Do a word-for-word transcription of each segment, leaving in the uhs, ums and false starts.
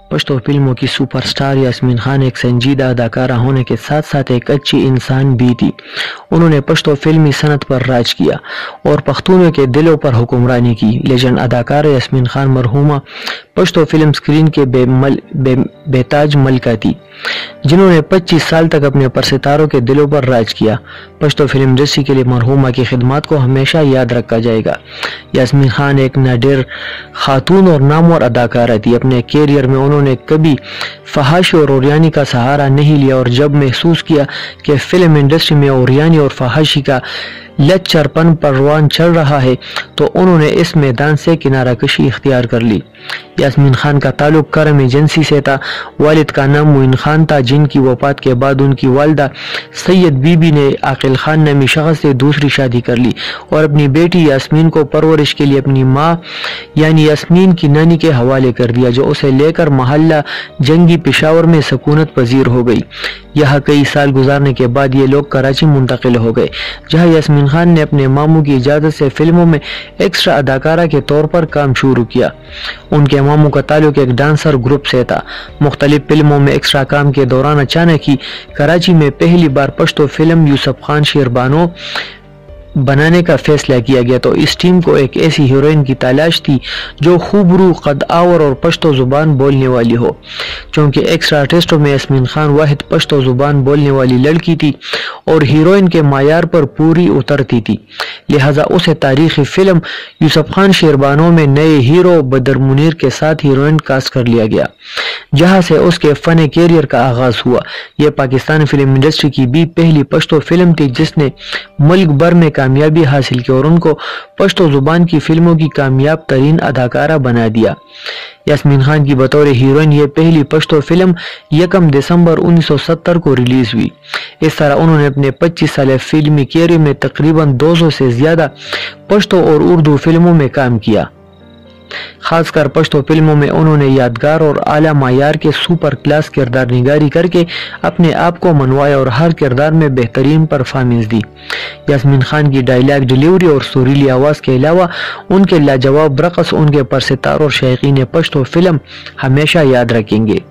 پشتو فلموں کی super star Yasmin Khan ایک سنجیدہ اداکارہ ہونے کے ساتھ ساتھ ایک اچھی انسان بھی تھی۔ انہوں نے پشتو فلمی صنعت پر راج کیا اور پختونوں کے دلوں پر حکمرانی کی۔ لیجنڈ اداکارہ یاسمین خان مرحومہ پشتو فلم سکرین کے بے, مل بے, بے تاج ملکہ تھی، جنہوں نے پچیس سال تک اپنے پرستاروں کے دلوں پر راج کیا۔ پشتو فلم انڈسٹری کے لیے مرحومہ کی خدمات کو ہمیشہ یاد رکھا جائے گا۔ یاسمین خان ایک نادر خاتون اور نامور اداکارہ تھی۔ اپنے کیریئر میں انہوں نے کبھی فحاشی اور اوریانی کا سہارا نہیں لیا، اور جب محسوس کیا کہ فلم انڈسٹری میں اوریانی اور فحاشی کا لچر پن پروان چل رہا ہے تو انہوں نے اس میدان سے کنارہ کشی اختیار کر لی۔ یاسمین خان کا تعلق کرم ایجنسی سے تھا۔ والد کا نام معین خان تھا، جن کی وفات کے بعد ان کی والدہ سید بی بی نے عاقل خان نامی شخص سے دوسری شادی کر لی اور اپنی بیٹی یاسمین کو پرورش کے لیے اپنی ماں یعنی یاسمین کی نانی کے حوالے کر دیا، جو اسے لے کر محلہ جنگی پشاور میں سکونت پذیر ہو گئی۔ یہاں کئی سال گزارنے کے بعد یہ لوگ کراچی منتقل ہو گئے، جہاں یاسمین خان نے اپنے ماموں کی اجازت سے فلموں میں ایکسٹرا اداکارہ کے طور پر کام شروع کیا۔ ان کے ماموں کا تعلق ایک ڈانسر گروپ سے تھا۔ مختلف فلموں میں ایکسٹرا کام کے دوران اچانک ہی کراچی میں پہلی بار پشتو فلم یوسف خان شیربانو بنانے کا فیصلہ کیا گیا، تو اس ٹیم کو ایک ایسی ہیروئن کی تلاش تھی جو خوبرو، قد آور اور پشتو زبان بولنے والی ہو۔ چونکہ ایکسٹرا آرٹسٹوں میں یاسمین خان واحد پشتو زبان بولنے والی لڑکی تھی اور ہیروئن کے معیار پر پوری اترتی تھی، لہٰذا اسے تاریخی فلم یوسف خان شیربانو میں نئے ہیرو بدر منیر کے ساتھ ہیروئن کاسٹ کر لیا گیا، جہاں سے اس کے فن کیریئر کا آغاز ہوا۔ یہ پاکستانی فلم انڈسٹری کی بھی پہلی پشتو فلم تھی جس نے ملک بھر میں کامیابی حاصل کی اور ان کو پشتو زبان کی فلموں کی کامیاب ترین اداکارہ بنا دیا۔ یاسمین خان کی بطور ہیروئن یہ پہلی پشتو فلم یکم دسمبر انیس سو ستر کو ریلیز ہوئی۔ اس طرح انہوں نے اپنے پچیس سالہ فلمی کیریئر میں تقریباً دو سو سے زیادہ پشتو اور اردو فلموں میں کام کیا۔ خاص کر پشتو فلموں میں انہوں نے یادگار اور اعلیٰ معیار کے سپر کلاس کردار نگاری کر کے اپنے آپ کو منوایا اور ہر کردار میں بہترین پرفارمنس دی۔ یاسمین خان کی ڈائیلاگ ڈیلیوری اور سریلی آواز کے علاوہ ان کے لاجواب رقص ان کے پرستار اور شائقین پشتو فلم ہمیشہ یاد رکھیں گے۔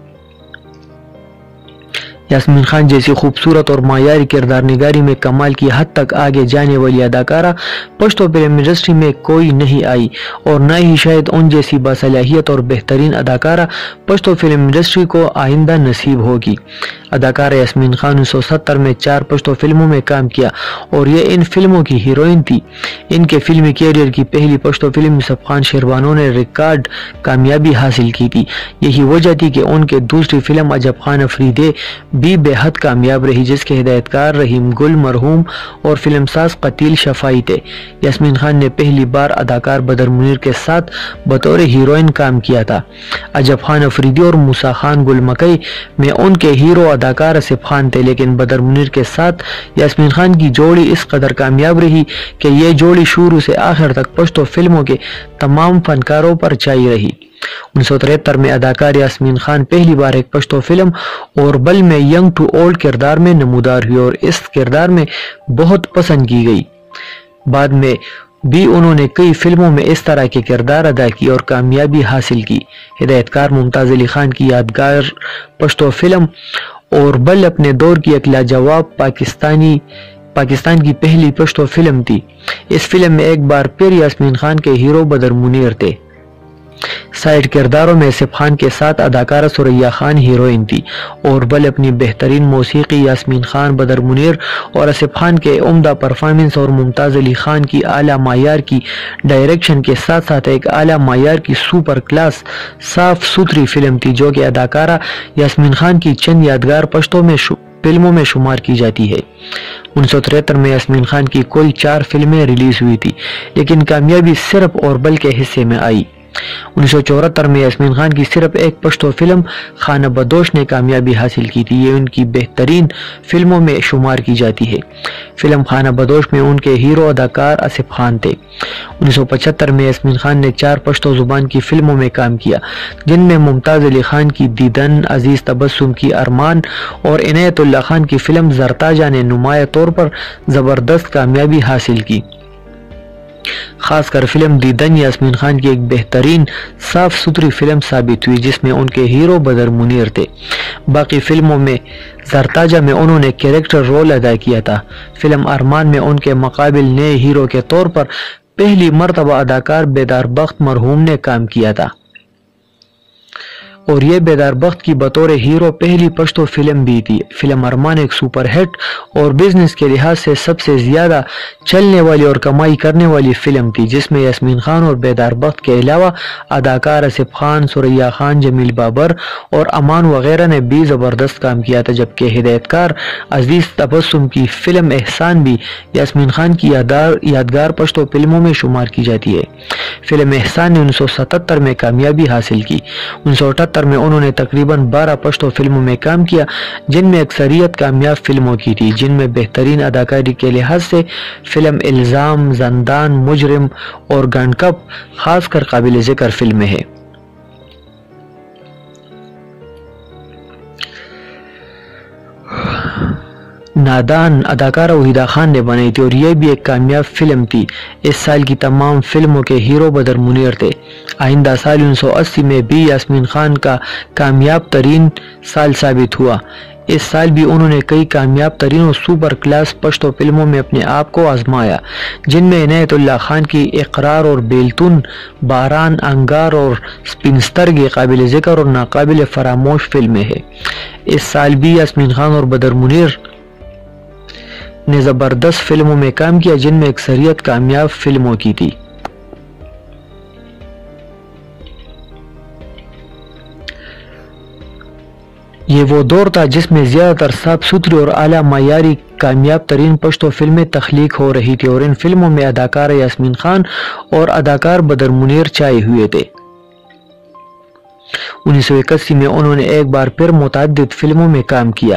یاسمین خان جیسی خوبصورت اور معیاری کردار نگاری میں کمال کی حد تک آگے جانے والی اداکارہ پشتو فلم انڈسٹری میں کوئی نہیں آئی، اور نہ ہی شاید ان جیسی باصلاحیت اور بہترین اداکارہ پشتو فلم انڈسٹری کو آئندہ نصیب ہوگی۔ اداکارہ یاسمین خان انیس سو ستر میں چار پشتو فلموں میں کام کیا اور یہ ان فلموں کی ہیروئن تھی۔ ان کے فلمی کیریئر کی پہلی پشتو فلم یوسف خان شیربانو نے ریکارڈ کامیابی حاصل کی تھی۔ یہی وجہ تھی کہ ان کے دوسری فلم عجب خان افریدے بھی بے حد کامیاب رہی، جس کے ہدایت کار رحیم گل مرحوم اور فلم ساز قتیل شفائی تھے۔ یاسمین خان نے پہلی بار اداکار بدر منیر کے ساتھ بطور ہیروئن کام کیا تھا۔ عجب خان افریدی اور موسیٰ خان گل مکئی میں ان کے ہیرو اداکار آصف خان تھے، لیکن بدر منیر کے ساتھ یاسمین خان کی جوڑی اس قدر کامیاب رہی کہ یہ جوڑی شروع سے آخر تک پشتو فلموں کے تمام فنکاروں پر چھائی رہی۔ انیس سو تریہتر میں اداکار یاسمین خان پہلی بار ایک پشتو فلم اور بل میں ینگ ٹو اولڈ کردار میں نمودار ہوئی اور اس کردار میں بہت پسند کی گئی۔ بعد میں بھی انہوں نے کئی فلموں میں اس طرح کے کردار ادا کی اور کامیابی حاصل کی۔ ہدایت کار ممتاز علی خان کی یادگار پشتو فلم اور بل اپنے دور کی ایک لاجواب پاکستانی پاکستان کی پہلی پشتو فلم تھی۔ اس فلم میں ایک بار پھر یاسمین خان کے ہیرو بدر منیر تھے۔ سائیڈ کرداروں میں آصف خان کے ساتھ اداکارہ ثریا خان ہیروئن تھی اور بل اپنی بہترین موسیقی، یاسمین خان، بدر منیر اور آصف خان کے عمدہ پرفارمنس اور ممتاز علی خان کی اعلیٰ معیار کی ڈائریکشن کے ساتھ ساتھ ایک اعلیٰ معیار کی سپر کلاس صاف ستھری فلم تھی، جو کہ اداکارہ یاسمین خان کی چند یادگار پشتوں میں فلموں میں شمار کی جاتی ہے۔ انیس سو تریہتر میں یاسمین خان کی کل چار فلمیں ریلیز ہوئی تھی، لیکن کامیابی صرف اور بل کے حصے میں آئی۔ انیس سو چوہتر میں یاسمین خان کی صرف ایک پشتو فلم خانہ بدوش نے کامیابی حاصل کی تھی، یہ ان کی بہترین فلموں میں شمار کی جاتی ہے۔ فلم خانہ بدوش میں ان کے ہیرو اداکار آصف خان تھے۔ انیس سو پچہتر میں یاسمین خان نے چار پشتو زبان کی فلموں میں کام کیا، جن میں ممتاز علی خان کی دیدن، عزیز تبسم کی ارمان اور عنایت اللہ خان کی فلم زرتاجہ نے نمایاں طور پر زبردست کامیابی حاصل کی۔ خاص کر فلم دیدن یاسمین خان کی ایک بہترین صاف ستھری فلم ثابت ہوئی جس میں ان کے ہیرو بدر منیر تھے۔ باقی فلموں میں زرتاجہ میں انہوں نے کیریکٹر رول ادا کیا تھا۔ فلم ارمان میں ان کے مقابل نئے ہیرو کے طور پر پہلی مرتبہ اداکار بیدار بخت مرحوم نے کام کیا تھا، اور یہ بیدار بخت کی بطور ہیرو پہلی پشتو فلم بھی تھی۔ فلم ارمان ایک سپر ہٹ اور بزنس کے لحاظ سے سب سے زیادہ چلنے والی اور کمائی کرنے والی فلم تھی، جس میں یاسمین خان اور بیدار بخت کے علاوہ اداکار آصف خان، ثریا خان، جمیل بابر اور امان وغیرہ نے بھی زبردست کام کیا تھا، جبکہ ہدایت کار عزیز تبسم کی فلم احسان بھی یاسمین خان کی یادگار پشتو فلموں میں شمار کی جاتی ہے۔ فلم احسان نے انیس سو ستتر میں کامیابی حاصل کی۔ انیس سو اٹھتر میں انہوں نے تقریباً بارہ پشتو فلموں میں کام کیا، جن میں اکثریت کامیاب فلموں کی تھی، جن میں بہترین اداکاری کے لحاظ سے فلم الزام، زندان، مجرم اور گنڈ کپ خاص کر قابل ذکر فلمیں ہیں۔ نادان اداکارہ وحیدہ خان نے بنائی تھی اور یہ بھی ایک کامیاب فلم تھی۔ اس سال کی تمام فلموں کے ہیرو بدر منیر تھے۔ آئندہ سال انیس سو اسی میں بھی یاسمین خان کا کامیاب ترین سال ثابت ہوا۔ اس سال بھی انہوں نے کئی کامیاب ترین اور سپر کلاس پشتو فلموں میں اپنے آپ کو آزمایا، جن میں عنایت اللہ خان کی اقرار اور بیلتون، باران، انگار اور سپنسترگی قابل ذکر اور ناقابل فراموش فلمیں ہیں۔ اس سال بھی یاسمین خان اور بدر منیر نے زبردست فلموں میں کام کیا، جن میں اکثریت کامیاب فلموں کی تھی۔ یہ وہ دور تھا جس میں زیادہ تر صاف ستھری اور اعلیٰ معیاری کامیاب ترین پشتو فلمیں تخلیق ہو رہی تھی، اور ان فلموں میں اداکارہ یاسمین خان اور اداکار بدر منیر چھائے ہوئے تھے۔ انیس سو اکاسی میں انہوں نے ایک بار پھر متعدد فلموں میں کام کیا،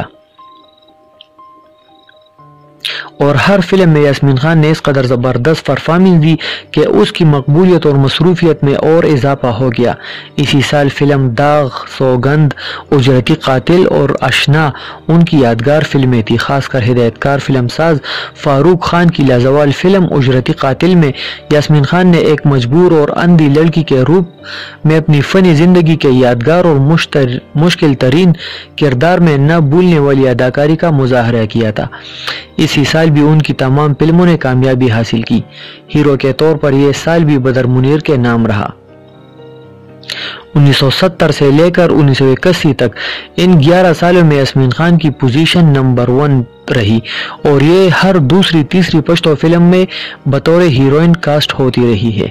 اور ہر فلم میں یاسمین خان نے اس قدر زبردست پرفارمنس دی کہ اس کی مقبولیت اور مصروفیت میں اور اضافہ ہو گیا۔ اسی سال فلم داغ، سوگند، اجرتی قاتل اور اشنا ان کی یادگار فلمیں تھی۔ خاص کر ہدایت کار فلم ساز فاروق خان کی لازوال فلم اجرتی قاتل میں یاسمین خان نے ایک مجبور اور اندھی لڑکی کے روپ میں اپنی فنی زندگی کے یادگار اور مشکل ترین کردار میں نہ بھولنے والی اداکاری کا مظاہرہ کیا تھا۔ اسی سال بھی ان کی تمام فلموں نے کامیابی حاصل کی۔ ہیرو کے طور پر یہ سال بھی بدر منیر کے نام رہا۔ انیس سو ستر سے لے کر انیس سو اکاسی تک ان گیارہ سالوں میں یاسمین خان کی پوزیشن نمبر ون رہی، اور یہ ہر دوسری تیسری پشتو فلم میں بطور ہیروئن کاسٹ ہوتی رہی ہے،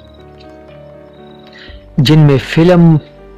جن میں فلم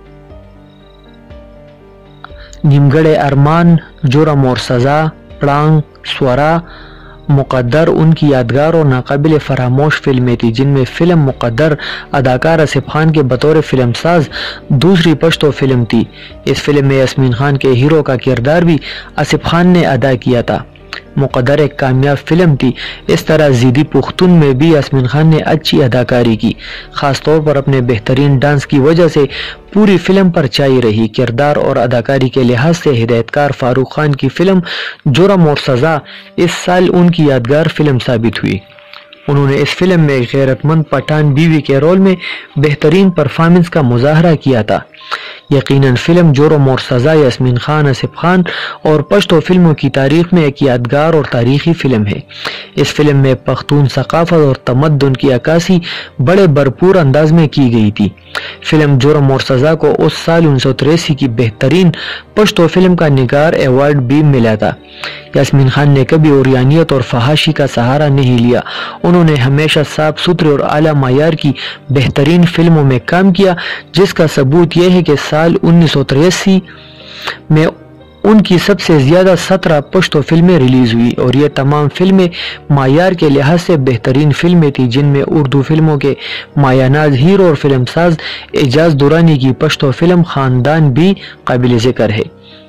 نیمگڑھے ارمان، جرم اور سزا، پڑانگ، سورا، مقدر ان کی یادگار اور ناقابل فراموش فلمیں تھی، جن میں فلم مقدر اداکار آصف خان کے بطور فلم ساز دوسری پشتو فلم تھی۔ اس فلم میں یاسمین خان کے ہیرو کا کردار بھی آصف خان نے ادا کیا تھا۔ مقدر ایک کامیاب فلم تھی۔ اس طرح زیدی پختون میں بھی یاسمین خان نے اچھی اداکاری کی، خاص طور پر اپنے بہترین ڈانس کی وجہ سے پوری فلم پر چھائی رہی۔ کردار اور اداکاری کے لحاظ سے ہدایت کار فاروق خان کی فلم جرم اور سزا اس سال ان کی یادگار فلم ثابت ہوئی۔ انہوں نے اس فلم میں غیرت مند پٹھان بیوی کے رول میں بہترین پرفارمنس کا مظاہرہ کیا تھا۔ یقیناً فلم جرم اور سزا یاسمین خان، آصف خان اور پشتو فلموں کی تاریخ میں ایک یادگار اور تاریخی فلم ہے۔ اس فلم میں پختون ثقافت اور تمدن کی عکاسی بڑے بھرپور انداز میں کی گئی تھی۔ فلم جرم اور سزا کو اس سال انیس سو تریاسی کی بہترین پشتو فلم کا نگار ایوارڈ بھی ملا تھا۔ یاسمین خان نے کبھی اوریانیت اور فحاشی کا سہارا نہیں لیا۔ انہوں نے ہمیشہ صاف ستھرے اور اعلیٰ معیار کی بہترین فلموں میں کام کیا، جس کا ثبوت یہ ہے کہ سال انیس سو تریاسی میں ان کی سب سے زیادہ سترہ پشتو فلمیں ریلیز ہوئی، اور یہ تمام فلمیں معیار کے لحاظ سے بہترین فلمیں تھیں، جن میں اردو فلموں کے مایہ ناز ہیرو اور فلم ساز اعجاز دورانی کی پشتو فلم خاندان بھی قابل ذکر ہے۔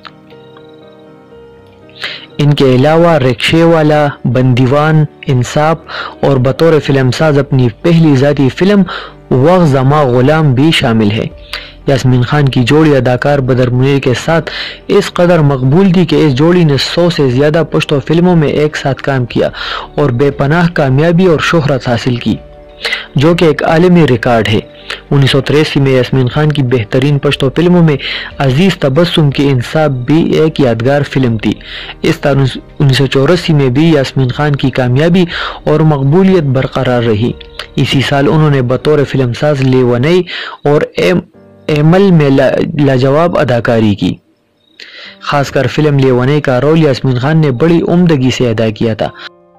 ان کے علاوہ رکشے والا، بندیوان، انصاف اور بطور فلم ساز اپنی پہلی ذاتی فلم وقت زما غلام بھی شامل ہے۔ یاسمین خان کی جوڑی اداکار بدر منیر کے ساتھ اس قدر مقبول تھی کہ اس جوڑی نے سو سے زیادہ پشتو فلموں میں ایک ساتھ کام کیا اور بے پناہ کامیابی اور شہرت حاصل کی۔ جو کہ ایک عالمی ریکارڈ ہے۔ انیس سو تریاسی میں یاسمین خان کی بہترین پشتو فلموں میں عزیز تبسم کی انصاف بھی ایک یادگار فلم تھی۔ اس طرح انیس سو چوراسی میں بھی یاسمین خان کی کامیابی اور مقبولیت برقرار رہی۔ اسی سال انہوں نے بطور فلم ساز لیونئی اور ایمل میں لاجواب اداکاری کی۔ خاص کر فلم لیونئی کا رول یاسمین خان نے بڑی عمدگی سے ادا کیا تھا۔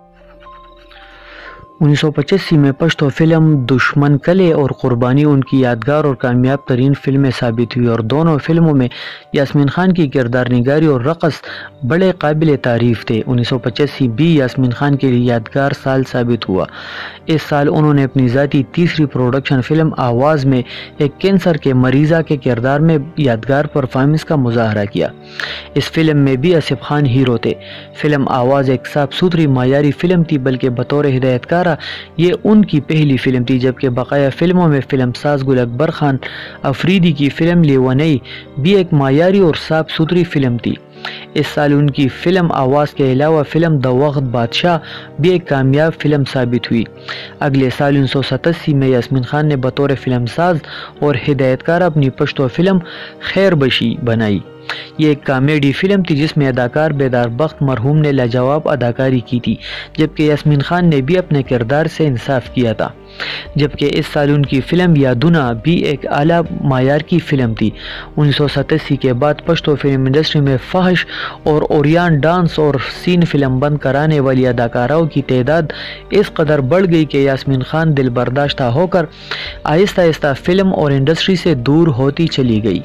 انیس سو پچاسی میں پشتو فلم دشمن کلے اور قربانی ان کی یادگار اور کامیاب ترین فلمیں ثابت ہوئی، اور دونوں فلموں میں یاسمین خان کی کردار نگاری اور رقص بڑے قابل تعریف تھے۔ انیس سو پچاسی بھی یاسمین خان کے لیے یادگار سال ثابت ہوا۔ اس سال انہوں نے اپنی ذاتی تیسری پروڈکشن فلم آواز میں ایک کینسر کے مریضہ کے کردار میں یادگار پرفارمنس کا مظاہرہ کیا۔ اس فلم میں بھی آصف خان ہیرو تھے۔ فلم آواز ایک صاف ستھری معیاری فلم تھی، بلکہ بطور ہدایت کار یہ ان کی پہلی فلم تھی، جبکہ بقیہ فلموں میں فلم ساز گل اکبر خان افریدی کی فلم لیونئی بھی ایک معیاری اور صاف ستھری فلم تھی۔ اس سال ان کی فلم آواز کے علاوہ فلم دا وقت بادشاہ بھی ایک کامیاب فلم ثابت ہوئی۔ اگلے سال انیس سو ستاسی میں یاسمین خان نے بطور فلم ساز اور ہدایت کار اپنی پشتو فلم خیر بشی بنائی۔ یہ ایک کامیڈی فلم تھی جس میں اداکار بیدار بخت مرحوم نے لاجواب اداکاری کی تھی، جبکہ یاسمین خان نے بھی اپنے کردار سے انصاف کیا تھا۔ جبکہ اس سال ان کی فلم یادونا بھی ایک اعلیٰ معیار کی فلم تھی۔ انیس سو ستاسی کے بعد پشتو فلم انڈسٹری میں فحش اور اوریان ڈانس اور سین فلم بند کرانے والی اداکاراؤں کی تعداد اس قدر بڑھ گئی کہ یاسمین خان دل برداشتہ ہو کر آہستہ آہستہ فلم اور انڈسٹری سے دور ہوتی چلی گئی۔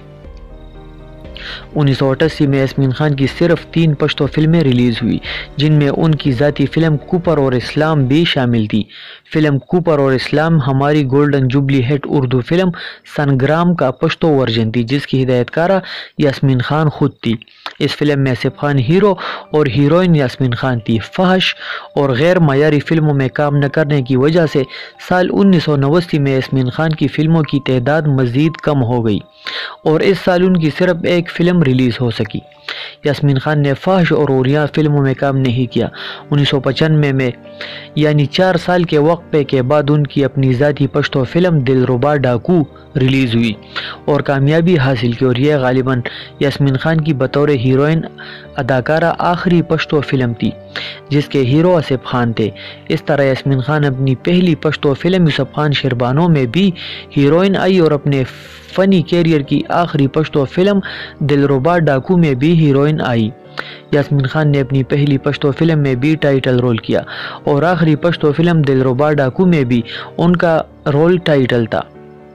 انیس سو اٹھاسی میں یاسمین خان کی صرف تین پشتو فلمیں ریلیز ہوئی، جن میں ان کی ذاتی فلم کوپر اور اسلام بھی شامل تھی۔ فلم کوپر اور اسلام ہماری golden jubilee hit Urdu film Sangram کا پشتو ورژن تھی، جس کی ہدایت کارہ یاسمین خان خود تھی۔ اس فلم میں آصف خان ہیرو اور ہیروئن یاسمین خان تھی۔ فحش اور غیر معیاری فلموں میں کام نہ کرنے کی وجہ سے سال انیس سو نواسی میں یاسمین خان کی فلموں کی تعداد مزید کم ہو گئی، اور اس سال ان کی صرف ایک فلم ریلیز ہو سکی۔ یاسمین خان نے فحش اور اوریان فلموں میں کام نہیں کیا۔ انیس سو پچانوے میں یعنی چار سال کے وقفے کے بعد ان کی اپنی ذاتی پشتو فلم دلربا ڈاکو ریلیز ہوئی اور کامیابی حاصل کی، اور یہ غالباً یاسمین خان کی بطور ہیروئن اداکارہ آخری پشتو فلم تھی جس کے ہیرو آصف خان تھے۔ اس طرح یاسمین خان اپنی پہلی پشتو فلم یوسف خان شیربانو میں بھی ہیروئن آئی، اور اپنے فنی کیریئر کی آخری پشتو فلم دلربا ڈاکو میں بھی ہیروئن آئی۔ یاسمین خان نے اپنی پہلی پشتو فلم میں بھی ٹائٹل رول کیا، اور آخری پشتو فلم دلربا ڈاکو میں بھی ان کا رول ٹائٹل تھا۔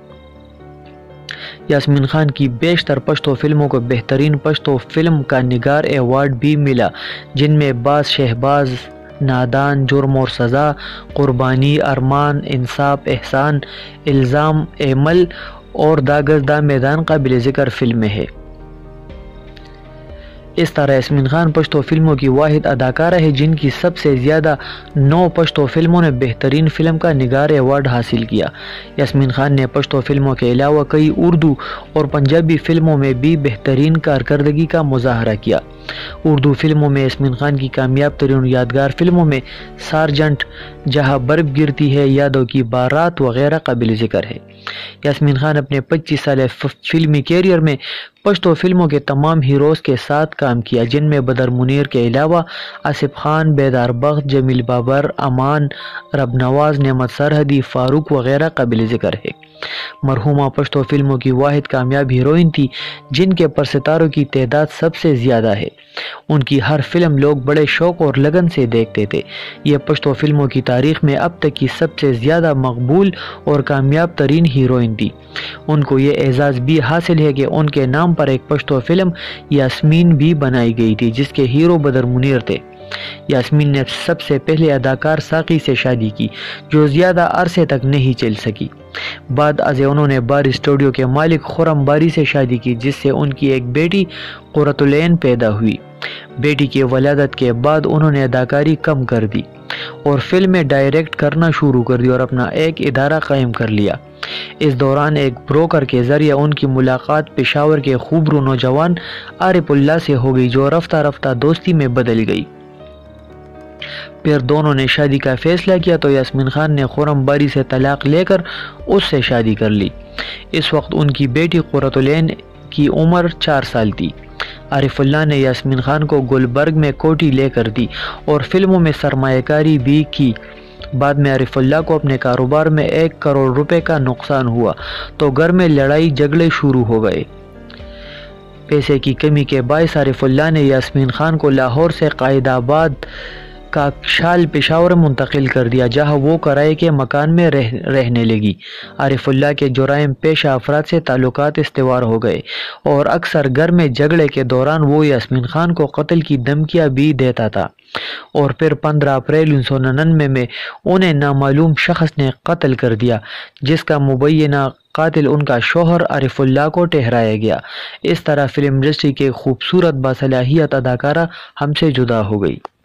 یاسمین خان کی بیشتر پشتو فلموں کو بہترین پشتو فلم کا نگار ایوارڈ بھی ملا، جن میں باز شہباز، نادان، جرم اور سزا، قربانی، ارمان، انصاف، احسان، الزام، ایمل اور داغز دا میدان قابل ذکر فلمیں ہیں۔ اس طرح یاسمین خان پشتو فلموں کی واحد اداکارہ ہے جن کی سب سے زیادہ نو پشتو فلموں نے بہترین فلم کا نگار ایوارڈ حاصل کیا۔ یاسمین خان نے پشتو فلموں کے علاوہ کئی اردو اور پنجابی فلموں میں بھی بہترین کارکردگی کا مظاہرہ کیا۔ اردو فلموں میں یاسمین خان کی کامیاب ترین یادگار فلموں میں سارجنٹ، جہاں برف گرتی ہے، یادوں کی بارات وغیرہ قابل ذکر ہے۔ یاسمین خان اپنے پچیس سالہ فلمی کیریئر میں پشتو فلموں کے تمام ہیروز کے ساتھ کام کیا، جن میں بدر منیر کے علاوہ آصف خان، بیدار بخت، جمیل بابر، امان، رب نواز، نعمت سرحدی، فاروق وغیرہ قابل ذکر ہے۔ مرحومہ پشتو فلموں کی واحد کامیاب ہیروئن تھی جن کے پرستاروں کی تعداد سب سے زیادہ ہے۔ ان کی ہر فلم لوگ بڑے شوق اور لگن سے دیکھتے تھے۔ یہ پشتو فلموں کی تاریخ میں اب تک کی سب سے زیادہ مقبول اور کامیاب ترین ہیروئن تھی۔ ان کو یہ اعزاز بھی حاصل ہے کہ ان کے نام پر ایک پشتو فلم یاسمین بھی بنائی گئی تھی جس کے ہیرو بدر منیر تھے۔ یاسمین نے سب سے پہلے اداکار ساقی سے شادی کی جو زیادہ عرصے تک نہیں چل سکی۔ بعد ازیں انہوں نے بار اسٹوڈیو کے مالک خرم باری سے شادی کی جس سے ان کی ایک بیٹی قرۃ العین پیدا ہوئی۔ بیٹی کی ولادت کے بعد انہوں نے اداکاری کم کر دی اور فلمیں ڈائریکٹ کرنا شروع کر دی اور اپنا ایک ادارہ قائم کر لیا۔ اس دوران ایک بروکر کے ذریعے ان کی ملاقات پشاور کے خوبرو نوجوان عارف اللہ سے ہو گئی جو رفتہ رفتہ دوستی میں بدل گئی۔ پھر دونوں نے شادی کا فیصلہ کیا تو یاسمین خان نے خرم باری سے طلاق لے کر اس سے شادی کر لی۔ اس وقت ان کی بیٹی قرۃ العین کی عمر چار سال تھی۔ عارف اللہ نے یاسمین خان کو گلبرگ میں کوٹھی لے کر دی اور فلموں میں سرمایہ کاری بھی کی۔ بعد میں عارف اللہ کو اپنے کاروبار میں ایک کروڑ روپے کا نقصان ہوا تو گھر میں لڑائی جھگڑے شروع ہو گئے۔ پیسے کی کمی کے باعث عارف اللہ نے یاسمین خان کو لاہور سے قائد آباد کا شال پشاور منتقل کر دیا، جہاں وہ کرائے کے مکان میں رہ رہنے لگی۔ عارف اللہ کے جرائم پیشہ افراد سے تعلقات استوار ہو گئے اور اکثر گھر میں جھگڑے کے دوران وہ یاسمین خان کو قتل کی دھمکیاں بھی دیتا تھا، اور پھر پندرہ اپریل انیس سو ننانوے میں انہیں نامعلوم شخص نے قتل کر دیا، جس کا مبینہ قاتل ان کا شوہر عارف اللہ کو ٹھہرایا گیا۔ اس طرح فلم انڈسٹری کے خوبصورت باصلاحیت اداکارہ ہم سے جدا ہو گئی۔